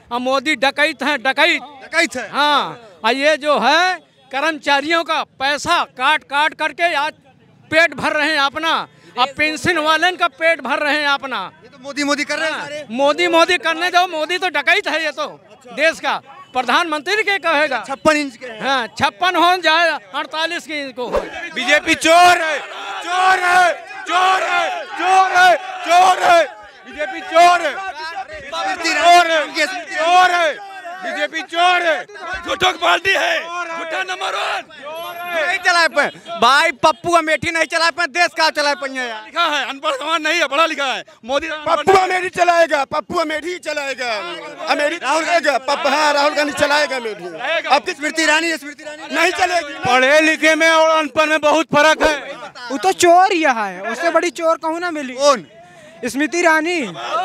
और मोदी डकैत है, डकैत है। हाँ, और ये जो है कर्मचारियों का पैसा काट काट करके आज पेट भर रहे हैं अपना, अब पेंशन वाले का पेट भर रहे हैं अपना। ये तो मोदी मोदी कर रहे हैं सारे। मोदी मोदी करने दो, मोदी तो डकैत है, ये तो देश का प्रधानमंत्री के कहेगा। 56 इंच के हैं। हाँ, 56 हो जाए 48 की इनको हो। बीजेपी चोर है, चोर है, चोर है, चोर है, चोर है, बीजेपी चोर है, चोर है, चोर है, बीजेपी चोर है, झूठों की पार्टी है, झूठा नंबर 1 नहीं चलाए पे भाई, पप्पू अमेठी नहीं चलाए पे, देश का चलाए पे यार। लिखा है, अनपढ़ समाज नहीं है, पढ़ा लिखा है। मोदी पप्पू अमेठी चलाएगा, पप्पू अमेठी चलाएगा, अमेठी चलाएगा, हाँ राहुल गांधी चलाएगा अमेठी। अब स्मृति ईरानी नहीं चलेगी। पढ़े लिखे में और अनपढ़ में बहुत फर्क है। वो तो चोर ही है, उससे बड़ी चोर कहूँ ना मिली। कौन? स्मृति ईरानी।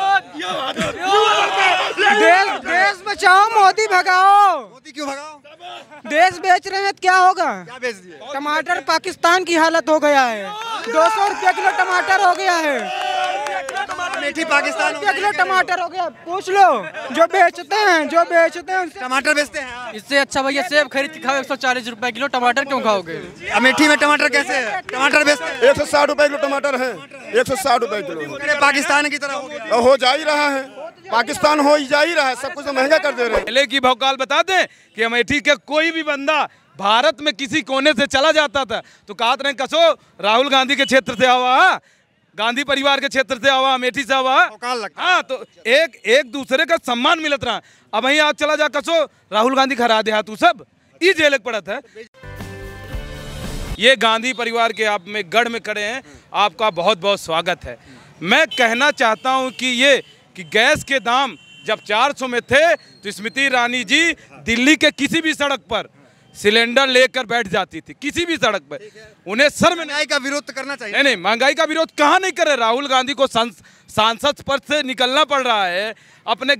देश बचाओ, मोदी भगाओ। मोदी क्यों भगाओ? देश बेच रहे हैं तो क्या होगा? क्या बेच दिए? टमाटर पाकिस्तान की हालत हो गया है, 200 रुपये किलो टमाटर हो गया है। अमेठी पाकिस्तान किलो टमाटर हो गया, पूछ लो जो बेचते हैं, जो बेचते हैं टमाटर बेचते हैं। इससे अच्छा भैया सेब खरीद के खाओ, 140 रुपए किलो, टमाटर क्यों खाओगे? अमेठी में टमाटर कैसे है? टमाटर बेचते हैं 160 रुपए किलो टमाटर है, 160 रुपए किलो। अरे पाकिस्तान की तरह हो गया। हो जा ही रहा है, पाकिस्तान हो ही जा ही रहा है, सब कुछ तो महंगा कर दे रहे हैं। पहले की भौकाल बता दें कि अमेठी के कोई भी बंदा भारत में किसी कोने से चला जाता था तो कहा रहे कसो राहुल गांधी के क्षेत्र से आवा, गांधी परिवार के क्षेत्र से आवा, अमेठी से आवा। हाँ, तो एक दूसरे का सम्मान मिलत रहा। अब वही आज चला जा कसो राहुल गांधी खरा दे तू सब ये जेल पड़त है। ये गांधी परिवार के आप में गढ़ में खड़े हैं, आपका बहुत बहुत स्वागत है। मैं कहना चाहता हूं कि गैस के दाम जब 400 में थे तो स्मृति ईरानी जी दिल्ली के किसी भी सड़क पर सिलेंडर लेकर बैठ जाती थी, किसी भी सड़क पर। उन्हें शर्म महंगाई का विरोध करना चाहिए। नहीं, महंगाई का विरोध कहाँ नहीं करे। राहुल गांधी को सांसद पद से निकलना पड़ रहा है, अपने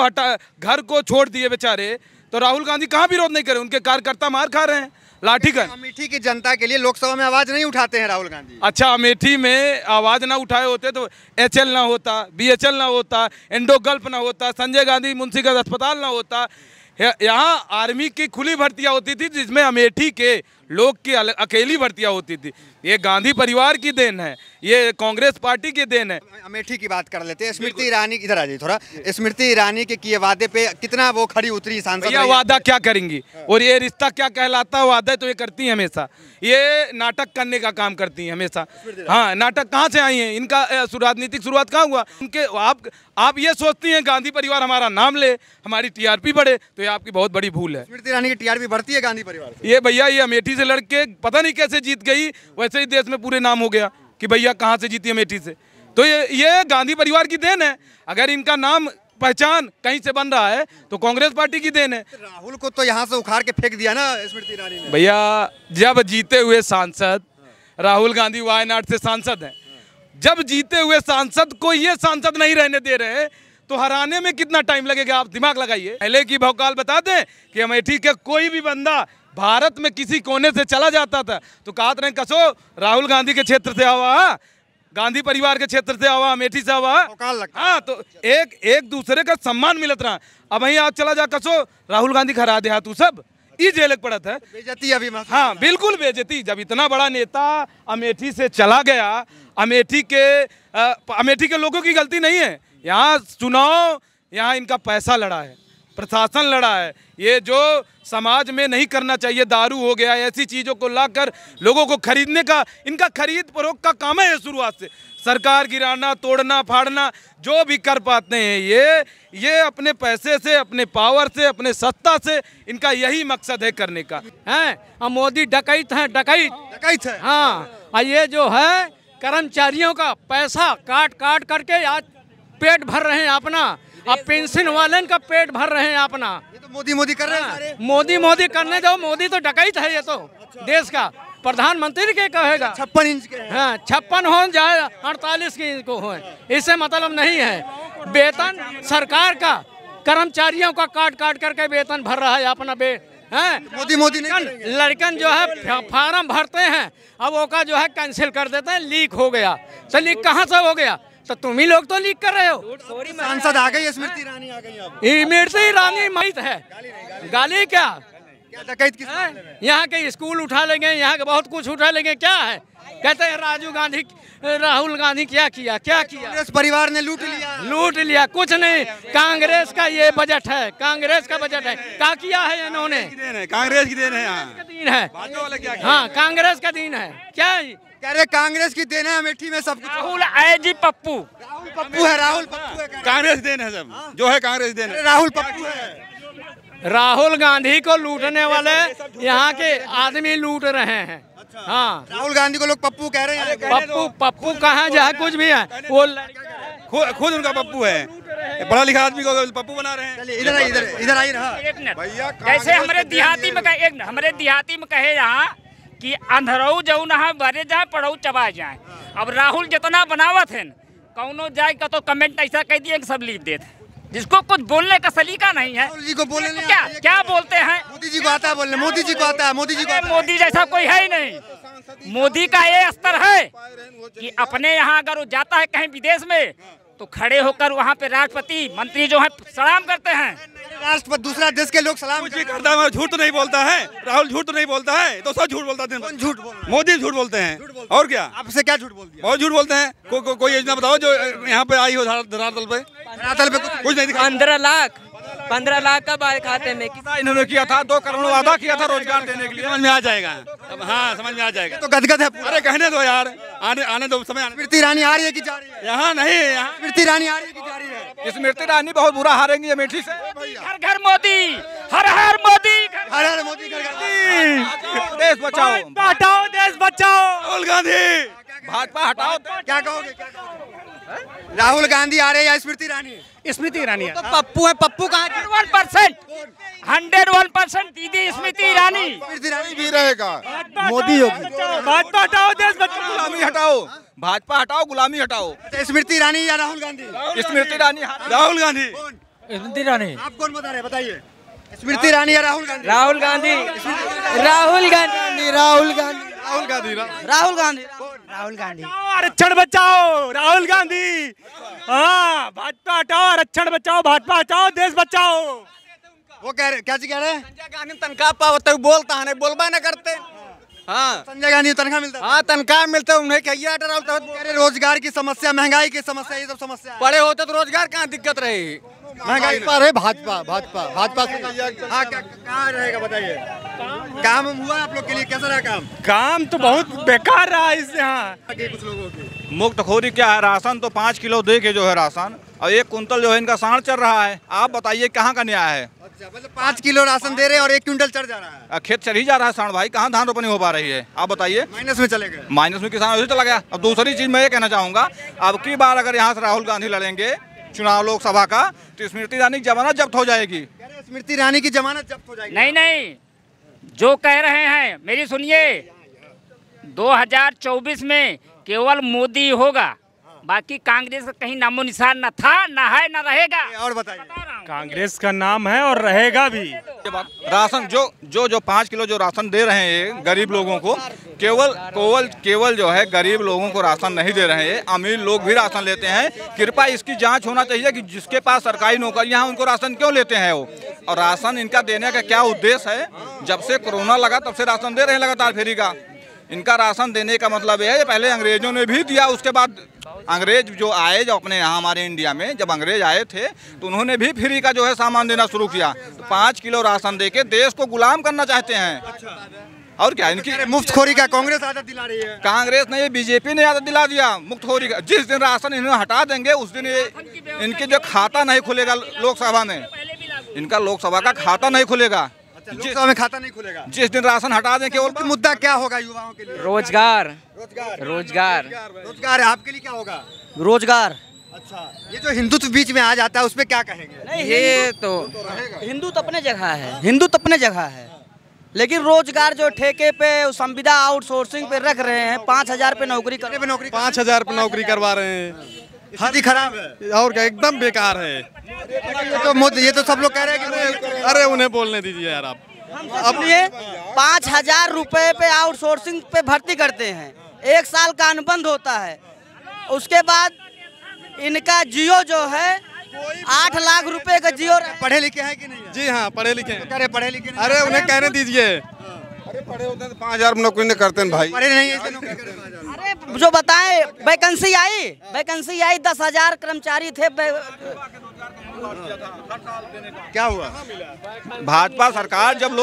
घर को छोड़ दिए बेचारे, तो राहुल गांधी कहाँ विरोध नहीं करे। उनके कार्यकर्ता मार खा रहे हैं, लाठी का। अमेठी की जनता के लिए लोकसभा में आवाज नहीं उठाते हैं राहुल गांधी। अच्छा, अमेठी में आवाज ना उठाए होते तो HL ना होता, BHL ना होता, एंडोगल्फ ना होता, संजय गांधी मुंशीगंज अस्पताल ना होता। यहाँ आर्मी की खुली भर्तियां होती थी जिसमें अमेठी के लोग की अकेली भर्तियां होती थी। ये गांधी परिवार की देन है, ये कांग्रेस पार्टी की देन है। अमेठी की बात कर लेते हैं। स्मृति ईरानी इधर आ जाइए थोड़ा। स्मृति ईरानी के किए वादे पे कितना वो खड़ी उतरी सांसद? यह वादा क्या करेंगी और ये रिश्ता क्या कहलाता है? वादा तो ये करती है हमेशा, ये नाटक करने का काम करती हैं हमेशा। हाँ, नाटक कहाँ से आई हैं? इनका राजनीतिक शुरुआत कहाँ हुआ? उनके आप ये सोचती हैं गांधी परिवार हमारा नाम ले, हमारी TRP बढ़े, तो ये आपकी बहुत बड़ी भूल है। स्मृति ईरानी की TRP बढ़ती है गांधी परिवार से। ये भैया ये अमेठी से लड़के पता नहीं कैसे जीत गई, वैसे ही देश में पूरे नाम हो गया कि भैया कहाँ से जीती अमेठी से। तो ये गांधी परिवार की देन है। अगर इनका नाम पहचान कहीं से बन रहा है तो कांग्रेस पार्टी की देन है। राहुल को तो यहाँ से उखाड़ के फेंक दिया ना स्मृति ईरानी ने। भैया जब जीते हुए सांसद राहुल गांधी वायनाड से सांसद हैं, जब जीते हुए सांसद को ये सांसद नहीं रहने दे रहे तो हराने में कितना टाइम लगेगा? आप दिमाग लगाइए। पहले की भौकाल बता दें कि अमेठी के कोई भी बंदा भारत में किसी कोने से चला जाता था तो कहा रहे कसो राहुल गांधी के क्षेत्र से आवा, गांधी परिवार के क्षेत्र से आवा, अमेठी से आवा। हाँ, तो एक दूसरे का सम्मान मिलत रहा। अब वही आज चला जा कसो राहुल गांधी खरा दे तू सब ये जेल पड़त है। बेइज्जती अभी। हाँ, बिल्कुल बेइज्जती। जब इतना बड़ा नेता अमेठी से चला गया, अमेठी के लोगों की गलती नहीं है। यहाँ चुनाव, यहाँ इनका पैसा लड़ा है, प्रशासन लड़ा है। ये जो समाज में नहीं करना चाहिए, दारू हो गया, ऐसी चीज़ों को लाकर लोगों को खरीदने का, इनका खरीद फरोख्त का काम है शुरुआत से। सरकार गिराना, तोड़ना, फाड़ना जो भी कर पाते हैं ये अपने पैसे से, अपने पावर से, अपने सत्ता से, इनका यही मकसद है करने का। हैं, और मोदी डकैत है, डकैत है। हाँ, और ये जो है कर्मचारियों का पैसा काट काट करके आज पेट भर रहे हैं अपना, अब पेंशन वाले का पेट भर रहे हैं अपना। ये तो मोदी मोदी कर रहे हैं सारे। मोदी मोदी करने दो, मोदी तो डकैत है, ये तो देश का प्रधानमंत्री के कहेगा। 56 इंच के हैं। हाँ, 56 हो जाए 48 की इनको हो, इससे मतलब नहीं है। वेतन सरकार का कर्मचारियों का काट काट करके वेतन भर रहा है अपना मोदी नहीं। लड़कन जो है फार्म भरते हैं, अब वो का जो है कैंसिल कर देते हैं, लीक हो गया। तो लीक कहाँ से हो गया? तो तुम ही लोग तो लीक कर रहे हो। सांसद आ गई, स्मृति ईरानी आ गई। अब स्मृति ईरानी महित है, गाली क्या? डकैत किस यहाँ के स्कूल उठा लेंगे, यहाँ के बहुत कुछ उठा लेंगे। क्या है कहते हैं राहुल गांधी क्या किया? कांग्रेस परिवार ने लूट लिया। कुछ नहीं, कांग्रेस का ये बजट है, कांग्रेस का बजट है। क्या किया है इन्होंने? कांग्रेस की देन है, दिन है। हाँ, कांग्रेस का दिन है। क्या कह रहे कांग्रेस की देन है, अमेठी में सब कुछ। राहुल आए जी पप्पू राहुल पप्पू है, कांग्रेस देन है, सब जो है कांग्रेस देन है। राहुल पप्पू है। राहुल गांधी को लूटने वाले यहाँ के आदमी लूट रहे हैं। हाँ, राहुल गांधी को लोग पप्पू कह रहे हैं। पप्पू कहाँ जाए, कुछ भी है वो खुद उनका पप्पू है, पढ़ा लिखा आदमी को पप्पू बना रहे हैं। इधर आई रहा। जैसे हमारे देहाती में कहे यहाँ कि अंधरऊ जाऊ नहा बरे जाए पढ़ऊ चबा जाए। अब राहुल जितना बनावत है कौनो जाए का तो कमेंट ऐसा कह दिए कि सब लीव देते, जिसको कुछ बोलने का सलीका नहीं है। राहुल जी को बोलने क्या बोलते हैं? मोदी जी को आता है बोलने, मोदी जी को आता है, मोदी जैसा कोई है ही नहीं। मोदी का ये स्तर है कि अपने यहाँ अगर वो जाता है कहीं विदेश में तो खड़े होकर वहाँ पे राष्ट्रपति मंत्री जो है सलाम करते हैं। राष्ट्रपति दूसरा देश के लोग सलाम करता है। झूठ तो नहीं बोलता है राहुल, झूठ तो नहीं बोलता है, तो सब झूठ बोलता है। झूठ मोदी झूठ बोलते हैं और क्या? आपसे क्या झूठ बोल दिया? बहुत झूठ बोलते हैं। कोई योजना बताओ जो यहाँ पे आई हो धरातल पे। कुछ नहीं दिखा। 15 लाख का बाल खाते में इन्होंने किया था, 2 करोड़ वादा किया था रोजगार देने के लिए। समझ में आ जाएगा। हाँ, समझ में आ जाएगा। तो गदगद है। अरे कहने दो यार, आने दो समय। स्मृति ईरानी आ रही है कि जा रही है? यहाँ नहीं, यहाँ स्मृति ईरानी आ रही है कि जा रही है? स्मृति ईरानी बहुत बुरा हारेंगी अमेठी से। घर घर मोदी, हर हर मोदी, हर हर मोदी कर देश बचाओ, हटाओ, देश बचाओ। राहुल गांधी, भाजपा हटाओ। क्या कहोगे? राहुल गांधी आ रहे हैं या स्मृति ईरानी? स्मृति ईरानी तो पप्पू है। पप्पू कहाँ? 101% दीदी स्मृति ईरानी। स्मृति ईरानी भी रहेगा, मोदी होगी। भाजपा हटाओ, देश बचाओ। गुलामी हटाओ, भाजपा हटाओ, गुलामी हटाओ। स्मृति ईरानी या राहुल गांधी? स्मृति ईरानी। राहुल गांधी। स्मृति ईरानी। आप कौन बता रहे हैं, बताइए। स्मृति ईरानी या राहुल गांधी? राहुल गांधी। राहुल गांधी। राहुल गांधी। राहुल गांधी। राहुल गांधी। राहुल गांधी। आरक्षण बचाओ, राहुल गांधी। हाँ, भाजपा हटाओ, आरक्षण बचाओ, भाजपा हटाओ, देश बचाओ। वो कह रहे, क्या चीज कह रहे हैं? संजय गांधी तनख्वाह पावते बोलता है, बोलबा न करते। हाँ, संजय गांधी तनख्वाह मिलता है? हाँ, तनख्वाह मिलते उन्हें कहिए। कह रहे रोजगार की समस्या, महंगाई की समस्या, ये सब समस्या है। पढ़े होते तो रोजगार कहाँ दिक्कत रही। महंगाई पर है भाजपा हाँ, कहाँ रहेगा बताइए? काम हुआ आप लोग के लिए? कैसा रहा काम तो बहुत बेकार रहा इस यहाँ। कुछ लोगों की मुफ्तखोरी क्या है? राशन तो 5 किलो दे के जो है राशन, और 1 कुंतल जो है इनका साढ़ चल रहा है। आप बताइए कहाँ का न्याय है? अच्छा, मतलब 5 किलो राशन दे रहे हैं और 1 क्विंटल चढ़ जा रहा है। खेत चल ही जा रहा है साढ़ भाई, कहाँ धान रोपनी हो पा रही है? आप बताइए। माइनस में चले गए। माइनस में किसान उसी चला गया। अब दूसरी चीज मैं ये कहना चाहूँगा, अब की बार अगर यहाँ से राहुल गांधी लड़ेंगे चुनाव लोकसभा का तो स्मृति ईरानी की जमानत जब्त हो जाएगी। स्मृति ईरानी की जमानत जब्त हो जाएगी? नहीं, जो कह रहे हैं मेरी सुनिए। 2024 में केवल मोदी होगा, बाकी कांग्रेस का कहीं नामो निशान न था, न है, न रहेगा। और बताइए। कांग्रेस का नाम है और रहेगा भी। राशन जो 5 किलो जो राशन दे रहे हैं गरीब लोगों को, केवल जो है गरीब लोगों को राशन नहीं दे रहे हैं, अमीर लोग भी राशन लेते हैं। कृपया इसकी जांच होना चाहिए कि जिसके पास सरकारी नौकरियां हैं उनको राशन क्यों लेते हैं वो, और राशन इनका देने का क्या उद्देश्य है? जब से कोरोना लगा तब से राशन दे रहे हैं लगातार फ्री का। इनका राशन देने का मतलब यह है, पहले अंग्रेजों ने भी दिया, उसके बाद अंग्रेज जो आए, जो अपने यहाँ हमारे इंडिया में जब अंग्रेज आए थे तो उन्होंने भी फ्री का जो है सामान देना शुरू किया। तो 5 किलो राशन देके देश को गुलाम करना चाहते हैं। और क्या इनकी मुफ्तखोरी का कांग्रेस आदत दिला रही है? कांग्रेस ने, बीजेपी ने आदत दिला दिया मुफ्तखोरी का। जिस दिन राशन इन्हें हटा देंगे उस दिन इनके जो खाता नहीं खुलेगा लोकसभा में, इनका लोकसभा का खाता नहीं खुलेगा। लोकसभा में खाता नहीं खुलेगा जिस दिन राशन हटा दें। केवल मुद्दा क्या होगा युवाओं के लिए? रोजगार। रोजगार आपके लिए क्या होगा? रोजगार। अच्छा, ये जो हिंदुत्व बीच में आ जाता है उस पर क्या कहेंगे? ये तो हिंदू तो अपने जगह है, हिंदू तो अपने जगह है, लेकिन रोजगार जो ठेके पे संविदा आउटसोर्सिंग पे रख रहे हैं, 5000 पे नौकरी 5000 पे नौकरी करवा रहे हैं। स्थिति खराब है और क्या, एकदम बेकार है। ये तो सब लोग कह रहे हैं कि अरे उन्हें बोलने दीजिए यार आप। अपने 5000 रुपए पे आउटसोर्सिंग पे भर्ती करते हैं, 1 साल का अनुबंध होता है, उसके बाद इनका जियो जो है 8 लाख रुपए का जियो। पढ़े लिखे हैं कि नहीं? जी हाँ, पढ़े लिखे हैं। अरे पढ़े लिखे नहीं। अरे उन्हें कहने दीजिए। अरे पढ़े होते हैं तो 5000 नौकरी नहीं करते हैं भाई। पढ़े नहीं है इसलिए नौकरी करें। अरे जो बताएं वैकेंसी आई 10,000 कर्मचारी थे। क्या हुआ? भाजपा सरकार जब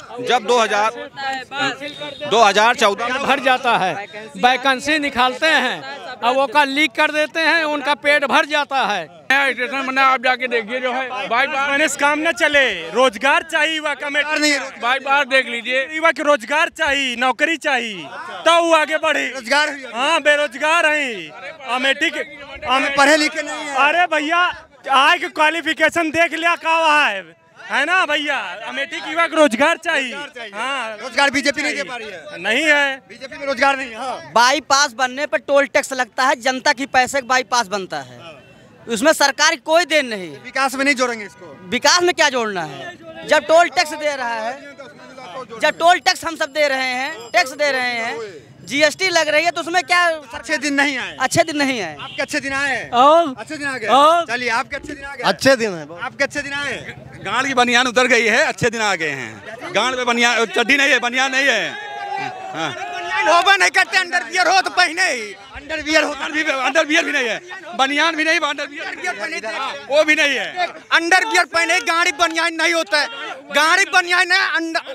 2014 भर जाता है, वैकेंसी निकालते हैं अब वो का लीक कर देते हैं, उनका पेट भर जाता है। स्टेशन बना, आप जाके देखिए जो है बाईपास काम न चले, रोजगार चाहिए युवा का बाईपास देख लीजिए। युवा के रोजगार चाहिए, नौकरी चाहिए तो वो आगे बढ़े। रोजगार? हाँ, बेरोजगार हैं। अमेठी के पढ़े लिखे नहीं है। अरे भैया आए के क्वालिफिकेशन देख लिया का वहाँ है ना भैया। अमेठी के युवा को रोजगार चाहिए। हाँ, रोजगार बीजेपी नहीं दे पा रही है। नहीं है, बीजेपी में रोजगार नहीं है। हाँ। बाईपास बनने पर टोल टैक्स लगता है, जनता की पैसे का बाईपास बनता है, उसमें सरकार की कोई देन नहीं। विकास में नहीं जोड़ेंगे इसको। विकास में क्या जोड़ना है? जब टोल टैक्स दे रहा है, जब टोल टैक्स हम सब दे रहे हैं, टैक्स दे रहे हैं, जीएसटी लग रही है, तो उसमें क्या अच्छे दिन नहीं आए? अच्छे दिन नहीं आए। आपके अच्छे दिन आए? अच्छे दिन आ गए। चलिए आपके अच्छे दिन आ गए। अच्छे दिन है। आपके अच्छे दिन आए? गांड की बनियान उतर गई है, अच्छे दिन आ गए हैं। गांड पे बनियान, चड्डी नहीं है, बनियान नहीं है। हाँ। होबा नहीं करते, अंडरवियर हो तो पहने ही। अंडरवियर हो, अंडरवियर भी नहीं है, बनियान भी नहीं, अंडरवियर वो भी नहीं है। अंडरवियर पहने गाड़ी बनियान नहीं होता है। गाड़ी बनियान है,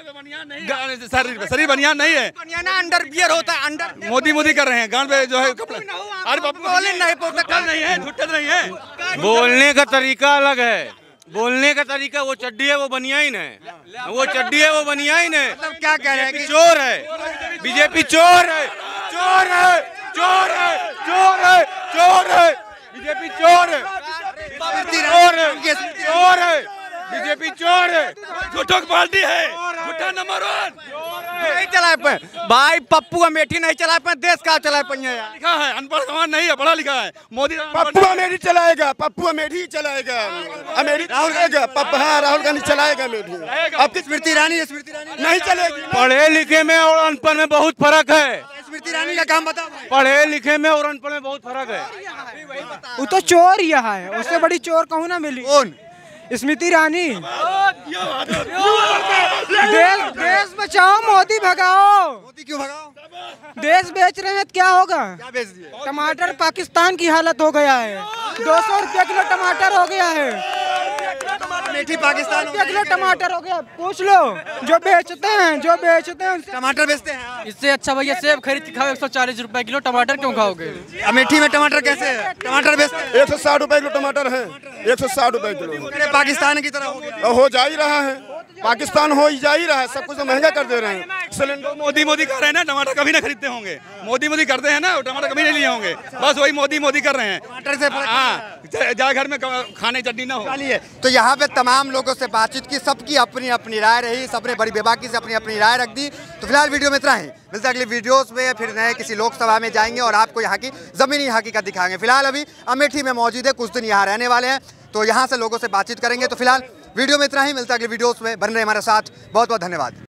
शरीर बनियान नहीं है, बनियान अंडरवियर होता है। अंडर मोदी कर रहे हैं गांड पे जो है कपड़े। अरे बोले नहीं बोलते नहीं है, झूठे नहीं है। बोलने का तरीका अलग है, बोलने का तरीका। वो चड्डी है, वो बनियाइन है, वो चड्डी है, वो बनियाइन है। मतलब क्या कह रहे हैं कि चोर है, बीजेपी चोर है, चोर है, चोर है, चोर है, चोर है, बीजेपी चोर है, चोर है, चोर है, बीजेपी चोर है, झूठों की पार्टी है, झूठा नंबर 1 नहीं चलाए पे भाई। पप्पू अमेठी नहीं चलाए पे, देश का चलाए पे यार। लिखा है, अनपढ़ समाज नहीं है, पढ़ा लिखा है। मोदी पप्पू अमेठी चलाएगा, पप्पू अमेठी चलाएगा, अमेठी राहुल राहुल गांधी चलाएगा अमेठी। अब स्मृति ईरानी नहीं चलेगी। पढ़े लिखे में और अनपढ़ में बहुत फर्क है। स्मृति ईरानी का काम बताओ। पढ़े लिखे में और अनपढ़ में बहुत फर्क है। वो तो चोर ही है, उससे बड़ी चोर कहूँ ना मिली। कौन? स्मृति ईरानी। देश बचाओ, मोदी भगाओ। मोदी क्यों भगाओ? देश बेच रहे हैं तो क्या होगा? क्या बेच दिए? टमाटर पाकिस्तान की हालत हो गया है। 200 रुपये किलो टमाटर हो गया है। अमेठी पाकिस्तान रुपये किलो टमाटर हो गया। पूछ लो जो बेचते हैं टमाटर बेचते हैं। इससे अच्छा भैया सेब खरीद के खाओ 140 रुपए किलो, टमाटर क्यों खाओगे? अमेठी में टमाटर कैसे है? टमाटर बेचते हैं 160 रुपए किलो टमाटर है, 160 रुपए किलो। अरे पाकिस्तान की तरह हो गया। हो जा ही रहा है, पाकिस्तान हो ही जा ही रहा है, सब कुछ महंगा कर दे रहे हैं। सिलेंडर मोदी कर रहे हैं ना, टमाटर कभी ना खरीदते होंगे। मोदी करते हैं ना, टमाटर कभी नहीं लिए होंगे। बस वही मोदी कर रहे हैं। टमाटर से हाँ, जाए घर में खाने चटनी ना हो। तो यहाँ पे तमाम लोगों से बातचीत की, सबकी अपनी अपनी राय रही, सबने बड़ी बेबाकी से अपनी अपनी राय रख दी। तो फिलहाल वीडियो में इतना ही, मिलते अगले वीडियोस में, फिर नए किसी लोकसभा में जाएंगे और आपको यहाँ की जमीनी हकीकत दिखाएंगे। फिलहाल अभी अमेठी में मौजूद है, कुछ दिन यहाँ रहने वाले हैं, तो यहाँ से लोगों से बातचीत करेंगे। तो फिलहाल वीडियो में इतना ही, मिलता है अगले वीडियोस में। बन रहे हमारे साथ, बहुत बहुत धन्यवाद।